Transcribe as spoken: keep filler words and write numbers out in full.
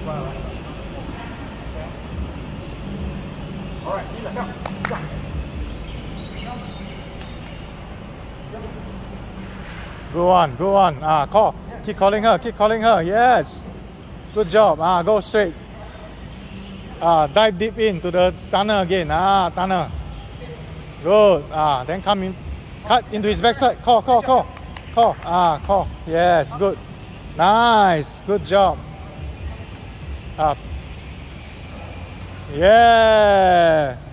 All right, Vizsla, come. Come. Go on, go on. Ah, call. Keep calling her. Keep calling her. Yes. Good job. Ah, go straight. Ah, dive deep into the tunnel again. Ah, tunnel. Good. Ah, then come in. Cut into his backside. Call, call, call. Call. Ah, call. Yes, good. Nice. Good job. Up. Yeah.